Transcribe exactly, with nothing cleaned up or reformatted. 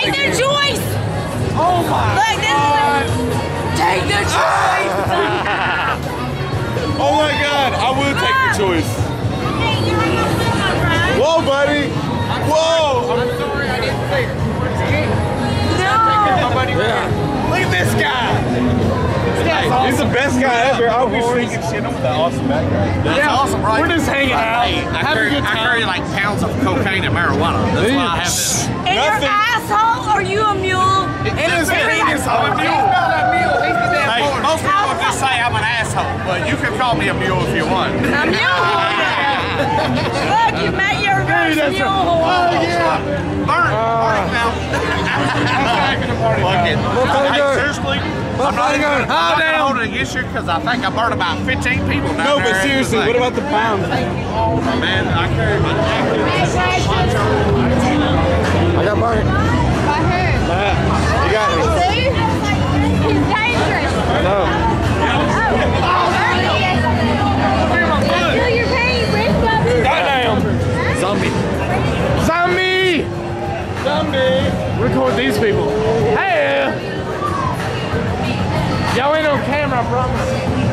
Take the choice. Oh my Look, this God. is a, take the choice. Oh my God, I will take the choice. Hey, you're not sitting on right. Whoa, buddy. Whoa. I'm sorry, I didn't say it. No. Yeah. Look at this guy. Hey, awesome. he's the best guy ever. I wish we could shit him with that awesome background. That's yeah, awesome, right? We're just hanging out. Hey, I, having carry, a good time. I carry like pounds of cocaine and marijuana. That's why I have this. In your asshole, are you a mule? In his penis, I'm a mule. He's not a mule. He's the damn hey, most people just say I'm an asshole, but you can call me a mule if you want. A mule. Look, you met your first mule. Oh yeah. Burn. Burn now. Fuck it. Hey, seriously. I'm not even going to hold it against you because I think I burned about fifteen people down no, there. No, but seriously, what about the pound? Man, I carry my jacket. I got mine. By who? Uh, you got me. See? He's dangerous. No. Until you're paying rent, Bubby. Goddamn. Zombie. Zombie. Zombie. Record these people. Hey. Y'all ain't on camera, I promise.